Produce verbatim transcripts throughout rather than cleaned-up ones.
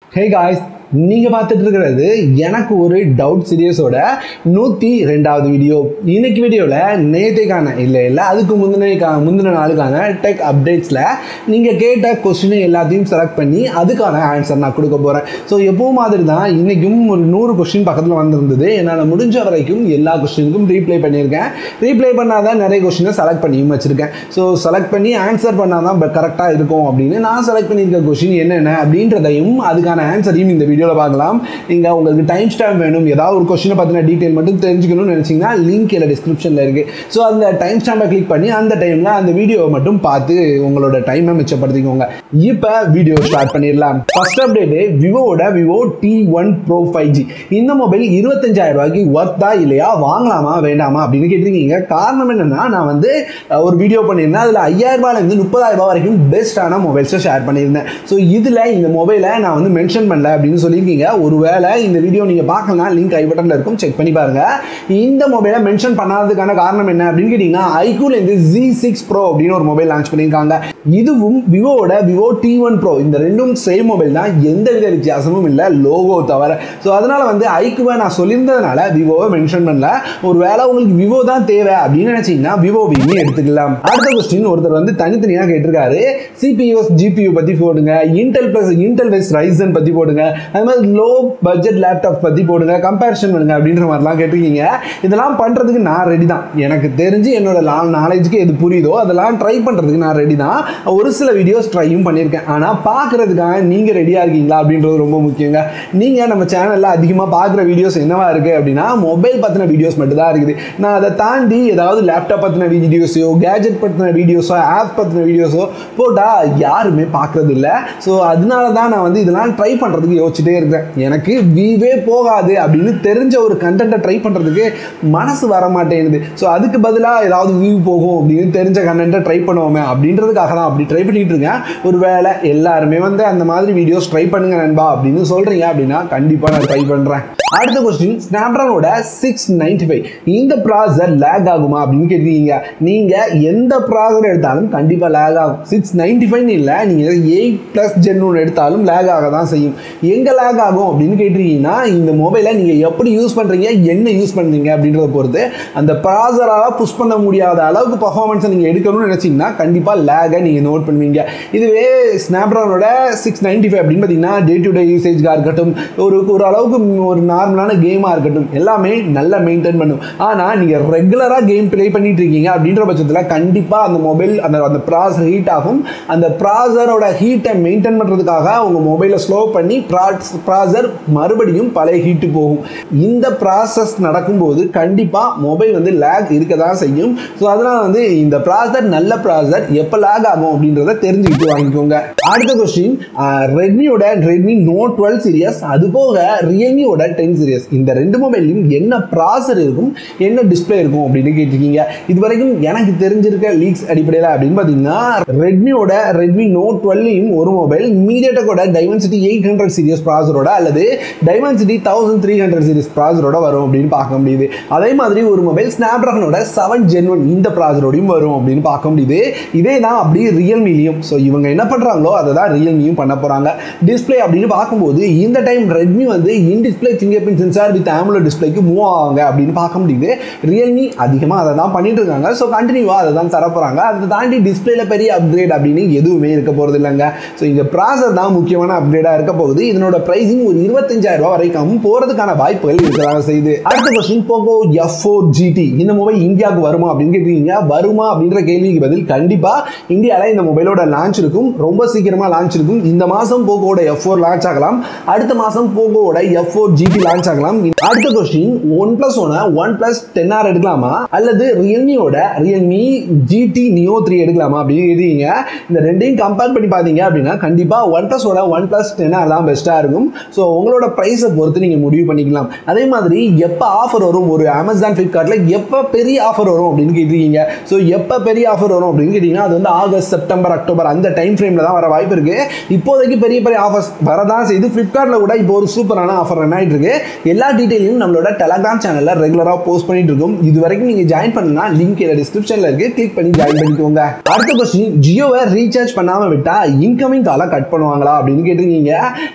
Hey guys, நீங்க பார்த்துட்டு இருக்கிறது எனக்கு ஒரு டவுட் சீரியஸோட நூற்றி ரெண்டாவது வீடியோ. இன்னைக்கு வீடியோவில் நேற்றைக்கான இல்லை இல்லை அதுக்கு முந்தின முந்தின நாளுக்கான டெக் அப்டேட்ஸில் நீங்கள் கேட்ட கொஸ்டினை எல்லாத்தையும் செலக்ட் பண்ணி அதுக்கான ஆன்சர் நான் கொடுக்க போகிறேன். ஸோ எப்போ மாதிரி தான் இன்றைக்கும் ஒரு நூறு கொஸ்டின் பக்கத்தில் வந்திருந்தது. என்னால் முடிஞ்ச வரைக்கும் எல்லா கொஸ்டினுக்கும் ரீப்ளை பண்ணியிருக்கேன். ரீப்ளை பண்ணாதான் நிறைய கொஸ்டினை செலக்ட் பண்ணியும் வச்சுருக்கேன். ஸோ செலக்ட் பண்ணி ஆன்சர் பண்ணால் தான் கரெக்டாக இருக்கும் அப்படின்னு நான் செலக்ட் பண்ணியிருக்க கொஸ்டின் என்னென்ன அப்படின்றதையும் அதுக்கான ஆன்சரையும் இந்த வீடியோவில் பார்க்கலாம். நீங்கள் உங்களுக்கு டைம் ஸ்டாம்ப் வேணும், ஏதாவது ஒரு கொஸ்டினை பற்றின டீட்டெயில் மட்டும் தெரிஞ்சுக்கணும்னு நினச்சிங்கன்னா லிங்க் இல்லை டிஸ்கிரிப்ஷனில் இருக்குது. ஸோ அந்த டைம் ஸ்டாம்பை கிளிக் பண்ணி அந்த டைமில் அந்த வீடியோவை மட்டும் பார்த்து உங்களோட டைமை மிச்சப்படுத்திக்கோங்க. இப்போ வீடியோ ஸ்டார்ட் பண்ணிடலாம். ஃபர்ஸ்ட் அப்டேட்டு விவோட Vivo T one pro five G. இந்த மொபைல் இருபத்தஞ்சாயிரம் ரூபாய்க்கு ஒர்த்தா இல்லையா, வாங்கலாமா வேண்டாமா அப்படின்னு கேட்டிருக்கீங்க. காரணம் என்னென்னா, நான் வந்து ஒரு வீடியோ பண்ணியிருந்தேன். அதில் ஐயாயிரம் ரூபாயிலேருந்து முப்பதாயிரம் ரூபாய் வரைக்கும் பெஸ்ட்டான மொபைல்ஸை ஷேர் பண்ணியிருந்தேன். ஸோ இதில் இந்த மொபைலை நான் வந்து மென்ஷன் பண்ணல அப்படின்னு சொல்லியிருக்கீங்க. ஒருவேளை இந்த வீடியோ நீங்கள் பார்க்கலாம், லிங்க் ஐ பட்டனில் இருக்கும், செக் பண்ணி பாருங்க. இந்த மொபைலை மென்ஷன் பண்ணாததுக்கான காரணம் என்ன அப்படின்னு கேட்டிங்கன்னா, ஐக்கூலேருந்து ஜி சிக்ஸ் ப்ரோ அப்படின்னு ஒரு மொபைல் லான்ச் பண்ணியிருக்காங்க. இதுவும் விவோட விவோ டி ஒன் ப்ரோ, இந்த ரெண்டும் சேம் மொபைல் தான், எந்த வித வித்தியாசமும் இல்லை லோகோ தவிர. ஸோ அதனால் வந்து ஐக்கூவை நான் சொல்லியிருந்ததுனால விவோவை மென்ஷன் பண்ணல. ஒரு வேளை உங்களுக்கு விவோ தான் தேவை அப்படின்னு நினச்சிங்கன்னா விவோவையுமே எடுத்துக்கலாம். அடுத்த கொஸ்டின் ஒருத்தர் வந்து தனித்தனியாக கேட்டிருக்காரு. சிபியூஎஸ் ஜிபியூ பற்றி போடுங்க, Intel plus Intel versus Ryzen பற்றி போடுங்க, அது மாதிரி லோ பட்ஜெட் லேப்டாப் பற்றி போடுங்க, கம்பேரிஷன் பண்ணுங்க அப்படின்ற மாதிரிலாம் கேட்டிருக்கீங்க. இதெல்லாம் பண்ணுறதுக்கு நான் ரெடி தான். எனக்கு தெரிஞ்சு என்னோட நாலேஜுக்கு எது புரியுதோ அதெல்லாம் ட்ரை பண்ணுறதுக்கு நான் ரெடி தான். ஒரு சில வீடியோஸ் ட்ரையும் பண்ணியிருக்கேன். ஆனால் பார்க்குறதுக்காக நீங்கள் ரெடியாக இருக்கீங்களா அப்படின்றது ரொம்ப முக்கியங்க. நீங்கள் நம்ம சேனலில் அதிகமாக பார்க்குற வீடியோஸ் என்னவா இருக்குது அப்படின்னா, மொபைல் பற்றின வீடியோஸ் மட்டும் தான் இருக்குது. நான் அதை தாண்டி ஏதாவது லேப்டாப் பற்றின வீடியோஸோ, கேஜெட் பற்றின வீடியோஸோ, ஆப் பற்றின வீடியோஸோ போட்டால் யாருமே பார்க்குறது இல்லை. ஸோ அதனால தான் நான் வந்து இதெல்லாம் ட்ரை பண்ணுறதுக்கு யோசிச்சுட்டே இருக்கேன். எனக்கு வியூவே போகாது அப்படின்னு தெரிஞ்ச ஒரு கண்டென்ட்டை ட்ரை பண்ணுறதுக்கு மனசு வர மாட்டேங்குது. ஸோ அதுக்கு பதிலாக ஏதாவது வியூ போகும் அப்படின்னு தெரிஞ்ச கண்டென்ட்டை ட்ரை பண்ணுவோமே அப்படின்றதுக்காக தான் அப்படி ட்ரை பண்ணிட்டு இருக்கேன். ஒரு வேளை எல்லாருமே வந்து அந்த மாதிரி வீடியோஸ் ட்ரை பண்ணுங்க நண்பா அப்படின்னு சொல்கிறீங்க அப்படின்னா கண்டிப்பாக நான் ட்ரை பண்ணுறேன். அடுத்த கொஸ்டின், ஸ்னாப்ட்ராகனோட சிக்ஸ் நைன்டி ஃபைவ் இந்த ப்ராசர் லேக் ஆகுமா அப்படின்னு கேட்டிருக்கீங்க. நீங்கள் எந்த ப்ராசர் எடுத்தாலும் கண்டிப்பாக லேக் ஆகும். சிக்ஸ் நைன்டி ஃபைவ்னு இல்லை, நீங்கள் எயிட் ப்ளஸ் ஜென் ஒன்று எடுத்தாலும் லேக் ஆக தான் செய்யும். எங்கே லேக் ஆகும் அப்படின்னு கேட்டிருக்கீங்கன்னா, இந்த மொபைலை நீங்கள் எப்படி யூஸ் பண்ணுறீங்க, என்ன யூஸ் பண்ணுறீங்க அப்படின்றத பொறுத்து. அந்த ப்ராசராக புஷ் பண்ண முடியாத அளவுக்கு பர்ஃபார்மன்ஸை நீங்கள் எடுக்கணும்னு நினச்சிங்கன்னா கண்டிப்பாக லேகை நீங்கள் நோட் பண்ணுவீங்க. இதுவே ஸ்னாப்ட்ராகனோட சிக்ஸ் நைன்டி ஃபைவ் அப்படின்னு பார்த்தீங்கன்னா, டே டு டே யூசேஜாக இருக்கட்டும், ஒரு ஒரு அளவுக்கு ஒரு நார்மலான கேமாக இருக்கட்டும், எல்லாமே நல்லா மெயின்டைன் பண்ணும். ஆனால் நீங்கள் ரெகுலராக கேம் ப்ளே பண்ணிட்டு இருக்கீங்க அப்படின்ற பட்சத்தில் கண்டிப்பாக அந்த மொபைல் அந்த அந்த ப்ராசர் ஹீட் ஆகும். அந்த ப்ராசரோட ஹீட்டை மெயின்டைன் பண்ணுறதுக்காக உங்கள் மொபைலை ஸ்லோ பண்ணி ப்ராசர் மறுபடியும் பழைய ஹீட்டு போகும். இந்த ப்ராசஸ் நடக்கும்போது கண்டிப்பாக மொபைல் வந்து லேக் இருக்க தான் செய்யும். ஸோ அதனால் வந்து இந்த ப்ராசர் நல்ல ப்ராசர் எப்போ லேக் ஆகும் அப்படின்றத தெரிஞ்சுக்கிட்டு வாங்கிக்கோங்க. அடுத்த கொஸ்டின், ரெட்மியோட ரெட்மி நோட் டுவெல் சீரியஸ், அது போக ரியல்மியோட டென் சீரியஸ், இந்த ரெண்டு மொபைல்லையும் என்ன ப்ராசர் இருக்கும், என்ன டிஸ்பிளே இருக்கும் அப்படின்னு கேட்டிருக்கீங்க. இது வரைக்கும் எனக்கு தெரிஞ்சிருக்க லீக்ஸ் அடிப்படையில் அப்படின்னு பார்த்தீங்கன்னா, ரெட்மியோட ரெட்மி நோட் டுவெல்லையும் ஒரு மொபைல் மீடியாடெக்கோட டைமென்சிட்டி எயிட் ஹண்ட்ரட் சீரியஸ் ப்ராசரோட அல்லது Dimensity thousand three hundred series ப்ராசரோட வரும் அப்படின்னு பார்க்க முடியுது. அதே மாதிரி ஒரு மொபைல் ஸ்னாப்ட்ராகனோட செவன் ஜென் ஒன் இந்த ப்ராசரோடையும் வரும் அப்படின்னு பார்க்க முடியுது. இதே தான் அப்படி ரியல்மிலையும். ஸோ இவங்க என்ன பண்ணுறாங்களோ அதை தான் ரியல்மியும் பண்ண போகிறாங்க. டிஸ்பிளே அப்படின்னு பார்க்கும்போது இந்த டைம் ரெட்மி வந்து in display fingerprint sensor with AMOLED டிஸ்பிளேக்கு மூவ் ஆவாங்க அப்படின்னு பார்க்க முடியுது. ரியல்மி அதிகமாக அதை தான் பண்ணிட்டு இருக்காங்க. ஸோ கண்டினியூவாக அதை தான் தர போகிறாங்க. அதை தாண்டி டிஸ்பிளேல பெரிய அப்கிரேட் அப்படின்னு எதுவுமே இருக்க போகிறது இல்லைங்க. ஸோ இங்கே ப்ராசர் தான் முக்கியமான அப்கிரேடாக இருக்க போகுது. இதனோட பிரைசிங் ஒரு இருபத்தஞ்சாயிரம் ரூபாய் வரைக்கும் போகிறதுக்கான வாய்ப்புகள் இருக்கிறாங்க செய்யுது. அடுத்த question, Poco F four GT இந்த மொபைல் இந்தியாவுக்கு வருமா அப்படின்னு கேட்டீங்க. வருமா அப்படின்ற கேள்விக்கு பதில் கண்டிப்பாக இந்தியாவில் இந்த மொபைலோட லான்ச் இருக்கும். ரொம்ப சீக்கிரமாக லான்ச் இருக்கும். இந்த மாதம் போகோட எஃப் ஃபோர் லான்ச் ஆகலாம். அடுத்த மாதம் போகோட எஃப் ஃபோர் ஜிடி லான்ச் ஆகலாம். அடுத்த question, OnePlus one OnePlus ten R எடுக்கலாமா அல்லது ரியல்மியோட ரியல்மி ஜிடி நியோ த்ரீ எடுக்கலாமா அப்படின்னு கேட்டீங்க. இந்த ரெண்டையும் கம்பேர் பண்ணி பார்த்தீங்க அப்படின்னா கண்டிப்பாக ஒன் பிளஸ் ஓட ஒன் பிளஸ் டென் ஆர் தான் பெஸ்ட்டாக இருக்கும். ஸோ உங்களோட ப்ரைஸை பொறுத்து நீங்கள் முடிவு பண்ணிக்கலாம். அதே மாதிரி எப்போ ஆஃபர் வரும், ஒரு அமேசான் ஃப்ளிப்கார்ட்டில் எப்போ பெரிய ஆஃபர் வரும் அப்படின்னு கேட்டிருக்கீங்க. ஸோ எப்போ பெரிய ஆஃபர் வரும் அப்படின்னு கேட்டிங்கன்னா, அது வந்து ஆகஸ்ட், செப்டம்பர், அக்டோபர் அந்த டைம் ஃப்ரேமில் தான் வர வாய்ப்பு இருக்குது. இப்போதைக்கு பெரிய பெரிய ஆஃபர்ஸ் வரதான் செய்து. ஃப்ளிப்கார்ட்டில் கூட இப்போ ஒரு சூப்பரான ஆஃபர் ரன் ஆகிட்டு இருக்கு. எல்லா டீட்டெயிலையும் நம்மளோட டெலகிராம் சேனலில் ரெகுலராக போஸ்ட் பண்ணிட்டு இருக்கோம். இது வரைக்கும் நீங்கள் ஜாயின் பண்ணலாம், லிங்க் டிஸ்கிரிப்ஷனில் இருக்குது, கிளிக் பண்ணி ஜாயின் பண்ணிக்கோங்க. அடுத்த கொஸ்டின், ஜியோவை ரீசார்ஜ் பண்ணாமல் விட்டால் இன்கமிங் காலை கட் பண்ணுவாங்களா அப்படின்னு கேட்டிருக்கீங்க. இந்த கொஸ்டின்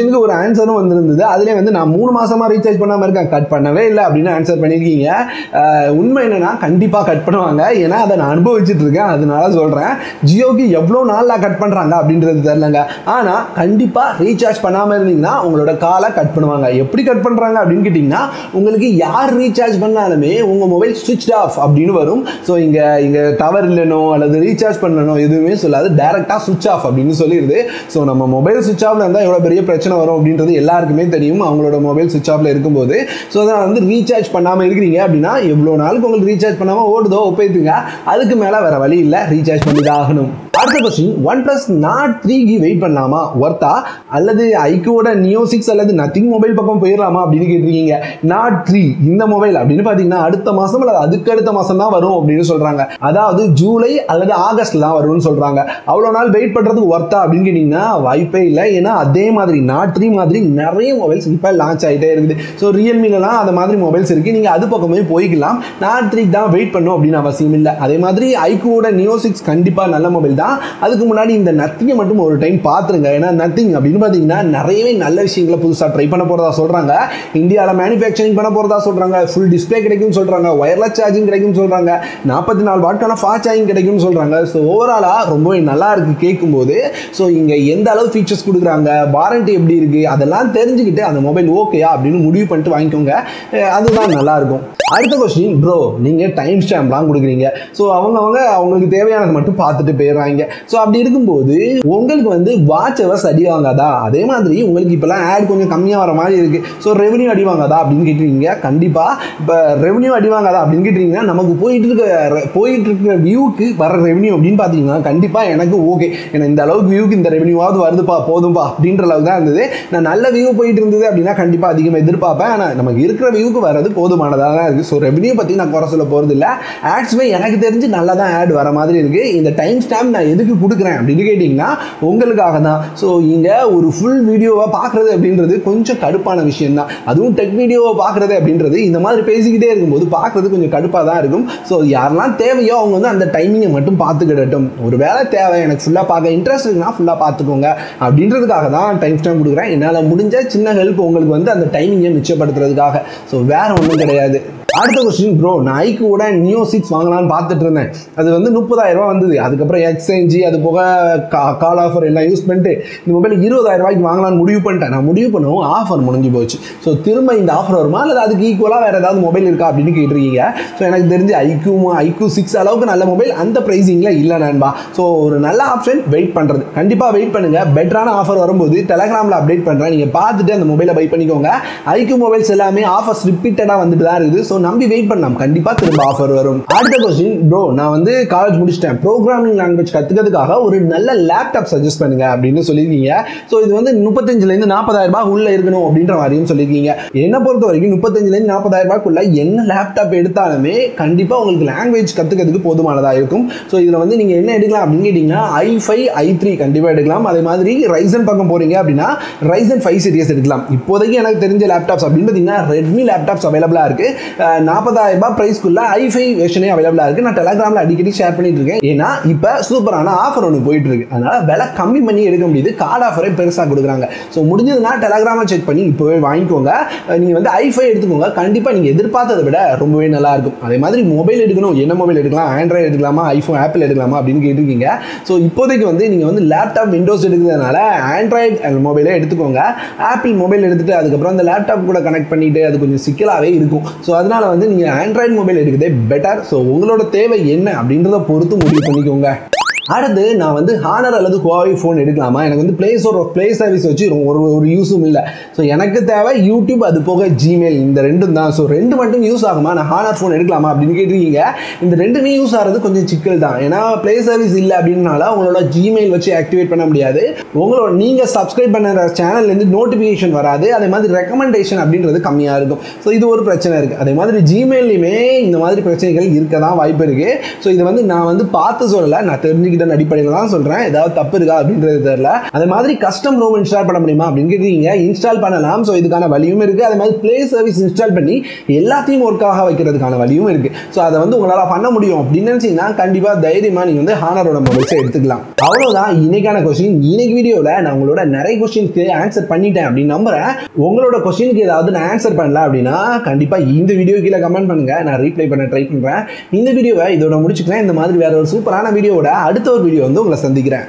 கொஸ்டினுக்கு ஒரு ஆன்சரும் வந்திருந்தது. அதுலேயே வந்து நான் மூணு மாசமா ரீசார்ஜ் பண்ணாமல் இருக்கேன், கட் பண்ணவே இல்லை அப்படின்னு ஆன்சர் பண்ணியிருக்கீங்க. உண்மை என்னன்னா கண்டிப்பாக கட் பண்ணுவாங்க, ஏன்னா அதை நான் அனுபவிச்சுட்டு இருக்கேன், அதனால சொல்கிறேன். ஜியோக்கு எவ்வளோ நாளில் கட் பண்ணுறாங்க அப்படின்றது தெரிலங்க. ஆனால் கண்டிப்பாக ரீசார்ஜ் பண்ணாமல் இருந்தீங்கன்னா உங்களோட காலை கட் பண்ணுவாங்க. எப்படி கட் பண்ணுறாங்க அப்படின்னு கேட்டிங்கன்னா, உங்களுக்கு யார் ரீசார்ஜ் பண்ணாலுமே உங்கள் மொபைல் ஸ்விட்ச் ஆஃப் அப்படின்னு வரும். ஸோ இங்கே இங்கே டவர் இல்லைனோ அல்லது ரீசார்ஜ் பண்ணணும் எதுவுமே சொல்லாது, டேரெக்டாக ஸ்விட்ச் ஆஃப் அப்படின்னு சொல்லிடுது. ஸோ நம்ம மொபைல் ஸ்விட்ச் ஆஃப்ல இருந்தால் எவ்வளோ பெரிய பிரச்சனை வரும் அப்படின்றது எல்லாருக்குமே தெரியும், அவங்களோட மொபைல் ஸ்விட்ச் ஆஃப்ல இருக்கும்போது. ஸோ அதனால் வந்து ரீசார்ஜ் பண்ணாமல் இருக்கிறீங்க அப்படின்னா எவ்வளோ நாளுக்கு உங்களுக்கு ரீசார்ஜ் பண்ணாமல் ஓடுதோ ஒப்பேத்துங்க, அதுக்கு மேலே வேற வழி இல்லை, ரீசார்ஜ் பண்ணி தான் ஆகணும். அடுத்த கொஸ்டின், ஒன் பிளஸ் நாட் த்ரீக்கு வெயிட் பண்ணலாமா, ஒர்த்தா, அல்லது ஐக்கூவோட நியோ சிக்ஸ் அல்லது நத்திங் மொபைல் பக்கம் போயிடலாமா அப்படின்னு கேட்டிருக்கீங்க. நாட் த்ரீ இந்த மொபைல் அப்படின்னு பார்த்தீங்கன்னா அடுத்த மாதம் அல்லது அதுக்கு அடுத்த மாதம் தான் வரும் அப்படின்னு சொல்கிறாங்க. அதாவது ஜூலை அல்லது ஆகஸ்ட்ல தான் வரும்னு சொல்கிறாங்க. அவ்வளோ நாள் வெயிட் பண்ணுறதுக்கு ஒர்த்தா அப்படின்னு கேட்டிங்கன்னா வாய்ப்பே இல்லை. ஏன்னா அதே மாதிரி நாட் த்ரீ மாதிரி நிறைய மொபைல்ஸ் இப்போ லான்ச் ஆகிட்டே இருக்குது. ஸோ ரியல்மிலலாம் அந்த மாதிரி மொபைல்ஸ் இருக்குது, நீங்கள் அது பக்கமே போய்க்கலாம். நாட் த்ரீ தான் வெயிட் பண்ணும் அப்படின்னு அவசியம் இல்லை. அதே மாதிரி ஐக்கூவோட நியோ சிக்ஸ் கண்டிப்பாக நல்ல மொபைல் தான். அதுக்கு முன்னாடி இந்த நத்திங்கை மட்டும் ஒரு டைம் பார்த்துருங்க. ஏன்னா நத்திங் அப்படின்னு பார்த்தீங்கன்னா நிறையவே நல்ல விஷயங்களை புதுசாக ட்ரை பண்ண போகிறதா சொல்கிறாங்க. இந்தியாவில் மேனுஃபேக்சரிங் பண்ண போகிறதா சொல்கிறாங்க, ஃபுல் டிஸ்பிளே கிடைக்கும் சொல்கிறாங்க, ஒயர்லெஸ் சார்ஜிங் கிடைக்கும் சொல்கிறாங்க, நாற்பத்தி நாலு வாட்கான ஃபாஸ்ட் சார்ஜிங் கிடைக்கும்னு சொல்கிறாங்க. ஸோ ஓவராலாக ரொம்பவே நல்லா இருக்குது கேட்கும்போது. ஸோ இங்கே எந்த அளவு ஃபீச்சர்ஸ் கொடுக்குறாங்க, வாரண்டி எப்படி இருக்குது, அதெல்லாம் தெரிஞ்சுக்கிட்டு அந்த மொபைல் ஓகேயா அப்படின்னு முடிவு பண்ணிட்டு வாங்கிக்கோங்க, அதுதான் நல்லாயிருக்கும். அடுத்த கொஸ்டின், ப்ரோ நீங்கள் டைம் ஸ்டாம்ப்லாம் கொடுக்குறீங்க. ஸோ அவங்க அவங்க அவங்களுக்கு தேவையானது மட்டும் பார்த்துட்டு போயிடுறாங்க. ஸோ அப்படி இருக்கும்போது உங்களுக்கு வந்து வாட்ச் ஹவர்ஸ் அடி வாங்காதா, அதே மாதிரி உங்களுக்கு இப்போலாம் ஆட் கொஞ்சம் கம்மியாக வர மாதிரி இருக்குது. ஸோ ரெவன்யூ அடி வாங்காதா அப்படின்னு கேட்டுருக்கீங்க. கண்டிப்பாக இப்போ ரெவன்யூ அடி வாங்காதா அப்படின்னு கேட்டிங்கன்னா நமக்கு போயிட்டு இருக்க போயிட்டு இருக்கிற வியூக்கு வர ரெவன்யூ அப்படின்னு பார்த்தீங்கன்னா கண்டிப்பாக எனக்கு ஓகே, ஏன்னா இந்த அளவுக்கு வியூக்கு இந்த ரெவன்யூவாவது வருதுப்பா போதும்பா அப்படின்ற அளவுக்கு தான் இருந்தது. நான் நல்ல வியூ போயிட்டு இருந்தது அப்படின்னா கண்டிப்பாக அதிகமாக எதிர்பார்ப்பேன். ஆனால் நமக்கு இருக்கிற வியூக்கு வரது போதுமானதாக தான் இருக்குது. ஸோ ரெவன்யூ பற்றி நான் குறை சொல்ல போகிறது இல்லை. ஆட்ஸுமே எனக்கு தெரிஞ்சு நல்லா தான் ஆட் வர மாதிரி இருக்குது. இந்த டைம் ஸ்டாம்ப் நான் எதுக்கு கொடுக்குறேன் அப்படின்னு கேட்டிங்கன்னா உங்களுக்காக தான். ஸோ இங்கே ஒரு ஃபுல் வீடியோவை பார்க்குறது அப்படின்றது கொஞ்சம் கடுப்பான விஷயம் தான். அதுவும் டெக் வீடியோவை பார்க்குறது அப்படின்றது இந்த மாதிரி பேசிக்கிட்டே இருக்கும்போது பார்க்குறது கொஞ்சம் கடுப்பாக தான் இருக்கும். ஸோ யாரெல்லாம் தேவையோ அவங்க வந்து அந்த டைமிங்கை மட்டும் பார்த்துக்கிடட்டும். ஒரு வேலை தேவை, எனக்கு ஃபுல்லாக பார்க்க இன்ட்ரெஸ்ட் இருக்குன்னா ஃபுல்லாக பார்த்துக்கோங்க அப்படின்றதுக்காக தான் டைம் ஸ்டாம்ப் கொடுக்குறேன். என்னால் முடிஞ்ச சின்ன ஹெல்ப் உங்களுக்கு வந்து அந்த டைமிங்கை மிச்சப்படுத்துறதுக்காக. ஸோ வேறு ஒன்றும் கிடையாது. அடுத்த கொஸ்டின், ப்ரோ நான் ஐக்கூவோட நியோ சிக்ஸ் வாங்கலான்னு பார்த்துட்டு இருந்தேன். அது வந்து முப்பதாயிரம் ரூபா வந்தது. அதுக்கப்புறம் எக்ஸ்சேஞ்சு அது போக கால் ஆஃபர் எல்லாம் யூஸ் பண்ணிட்டு இந்த மொபைல் இருபதாயிரம் ரூபாய்க்கு வாங்கலான்னு முடிவு பண்ணிட்டேன். நான் முடிவு பண்ணவும் ஆஃபர் முடிஞ்சு போச்சு. ஸோ திரும்ப இந்த ஆஃபர் வருமா அல்லது அதுக்கு ஈக்குவலாக வேறு ஏதாவது மொபைல் இருக்கா அப்படின்னு கேட்டிருக்கீங்க. ஸோ எனக்கு தெரிஞ்சு ஐக்கூ ஐக்கூ சிக்ஸ் அளவுக்கு நல்ல மொபைல் அந்த ப்ரைஸிங்கில் இல்லை நண்பா. ஸோ ஒரு நல்ல ஆப்ஷன் வெயிட் பண்ணுறது, கண்டிப்பாக வெயிட் பண்ணுங்கள். பெட்டரான ஆஃபர் வரும்போது டெலகிராமில் அப்டேட் பண்ணுறேன், நீங்கள் பார்த்துட்டு அந்த மொபைலை பை பண்ணிக்கோங்க. ஐக்கூ மொபைல்ஸ் எல்லாமே ஆஃபர்ஸ் ரிப்பீட்டடாக வந்துட்டு தான் இருக்குது. ஸோ நம்பி வெயிட் பண்ணலாம், கண்டிப்பாக திரும்ப ஆஃபர் வரும். அடுத்த கொஸ்டின், ப்ரோ நான் வந்து காலேஜ் முடிச்சிட்டேன், ப்ரோக்ராமிங் லாங்குவேஜ் கற்றுக்கிறதுக்காக ஒரு நல்ல லேப்டாப் சஜஸ்ட் பண்ணுங்க அப்படின்னு சொல்லியிருக்கீங்க. ஸோ இது வந்து முப்பத்தஞ்சுலேருந்து நாற்பதாயிரம் ரூபாய் உள்ள இருக்கணும் அப்படின்ற மாதிரியும் சொல்லியிருக்கீங்க. என்னை பொறுத்த வரைக்கும் முப்பத்தஞ்சுலேருந்து நாற்பதாயிரம் ரூபாய்க்குள்ள என்ன லேப்டாப் எடுத்தாலுமே கண்டிப்பாக உங்களுக்கு லாங்குவேஜ் கற்றுக்கிறதுக்கு போதுமானதாக இருக்கும். ஸோ இதில் வந்து நீங்கள் என்ன எடுக்கலாம் அப்படின்னு கேட்டிங்கன்னா ஐ ஃபைவ் ஐ த்ரீ கண்டிப்பாக எடுக்கலாம். அதே மாதிரி ரைசன் பக்கம் போகிறீங்க அப்படின்னா ரைசன் ஃபைவ் சீரியஸ் எடுக்கலாம். இப்போதைக்கு எனக்கு தெரிஞ்ச லேப்டாப்ஸ் அப்படின்னு பார்த்தீங்கன்னா ரெட்மி லேப்டாப்ஸ் அவைலபிளாக இருக்குது. நாற்பதாயிரம் ரூபாய் பிரைஸ்க்குள்ள ஐ ஃபைவ் வெர்ஷனே அவைலபிளாக இருக்குது. நான் டெலகிராமில் அடிக்கடி ஷேர் பண்ணிட்டு இருக்கேன். ஏன்னா இப்போ சூப்பரான ஆஃபர் ஒன்று போயிட்டு இருக்கு, அதனால விலை கம்மி பண்ணி எடுக்க முடியுது. கார்டு ஆஃபரே பெருசாக கொடுக்குறாங்க. ஸோ முடிஞ்சதுன்னா டெலகிராமை செக் பண்ணி இப்போவே வாங்கிக்கோங்க. நீங்கள் வந்து ஐ ஃபைவ் எடுத்துக்கோங்க, கண்டிப்பாக நீங்கள் எதிர்பார்த்ததை விட ரொம்பவே நல்லா இருக்கும். அதே மாதிரி மொபைல் எடுக்கணும், என்ன மொபைல் எடுக்கலாம், ஆண்ட்ராய்டு எடுக்கலாமா, ஐஃபோன் ஆப்பிள் எடுக்கலாமா அப்படின்னு கேட்டிருக்கீங்க. ஸோ இப்போதைக்கு வந்து நீங்கள் வந்து லேப்டாப் விண்டோஸ் எடுக்கிறதுனால ஆண்ட்ராய்டு மொபைலே எடுத்துக்கோங்க. ஆப்பிள் மொபைல் எடுத்துட்டு அதுக்கப்புறம் அந்த லேப்டாப் கூட கனெக்ட் பண்ணிட்டு அது கொஞ்சம் சிக்கலாகவே இருக்கும். ஸோ அதனால வந்து நீங்கள் ஆண்ட்ராய்டு மொபைல் எடுக்கிறதே பெட்டர். ஸோ உங்களோட தேவை என்ன அப்படின்றத பொறுத்து முடிவு பண்ணிக்கோங்க. அடுத்து நான் வந்து ஹானர் அல்லது ஹுவாவே ஃபோன் எடுக்கலாமா, எனக்கு வந்து ப்ளே ஸ்டோர் ப்ளே சர்வீஸ் வச்சு ஒரு ஒரு யூஸும் இல்லை. ஸோ எனக்கு தேவை யூடியூப், அது போக ஜிமெயில், இந்த ரெண்டும் தான். ஸோ ரெண்டு மட்டும் யூஸ் ஆகுமா, நான் ஹானர் ஃபோன் எடுக்கலாமா அப்படின்னு கேட்டிருக்கீங்க. இந்த ரெண்டுமே யூஸ் ஆகிறது கொஞ்சம் சிக்கல் தான். ஏன்னா ப்ளே சர்வீஸ் இல்லை அப்படின்னால உங்களோட ஜிமெயில் வச்சு ஆக்டிவேட் பண்ண முடியாது. உங்களோட நீங்கள் சப்ஸ்கிரைப் பண்ணுற சேனல்லேருந்து நோட்டிஃபிகேஷன் வராது. அதே மாதிரி ரெக்கமெண்டேஷன் அப்படின்றது கம்மியாக இருக்கும். ஸோ இது ஒரு பிரச்சனை இருக்குது. அதே மாதிரி ஜிமெயிலையுமே இந்த மாதிரி பிரச்சனைகள் இருக்க தான் வாய்ப்பு இருக்குது. ஸோ இதை வந்து நான் வந்து பார்த்து சொல்லலை, நான் தெரிஞ்சு தெரிஞ்சுக்கிட்ட அடிப்படையில் தான் சொல்றேன். ஏதாவது தப்பு இருக்கா அப்படின்றது தெரியல. அதே மாதிரி கஸ்டம் ரோம் இன்ஸ்டால் பண்ண முடியுமா அப்படின்னு கேட்டீங்க. இன்ஸ்டால் பண்ணலாம். ஸோ இதுக்கான வழியும் இருக்கு. அதே மாதிரி பிளே சர்வீஸ் இன்ஸ்டால் பண்ணி எல்லாத்தையும் ஒர்க் ஆக வைக்கிறதுக்கான வழியும் இருக்கு. ஸோ அதை வந்து உங்களால் பண்ண முடியும் அப்படின்னு நினைச்சீங்கன்னா கண்டிப்பாக தைரியமாக நீங்கள் வந்து ஹானரோட மொபைல்ஸை எடுத்துக்கலாம். அவ்வளோதான் இன்னைக்கான கொஸ்டின். இன்னைக்கு வீடியோவில் நான் உங்களோட நிறைய கொஸ்டின்ஸ்க்கு ஆன்சர் பண்ணிட்டேன் அப்படின்னு நம்புறேன். உங்களோட கொஸ்டினுக்கு ஏதாவது நான் ஆன்சர் பண்ணல அப்படின்னா கண்டிப்பாக இந்த வீடியோ கீழே கமெண்ட் பண்ணுங்க. நான் ரீப்ளை பண்ண ட்ரை பண்ணுறேன். இந்த வீடியோவை இதோட முடிச்சுக்கிறேன். இந்த மாதிரி வேற ஒரு சூப்பரான வீடியோவோட அடுத்த ஒரு வீடியோ வந்து உங்களை சந்திக்கிறேன்.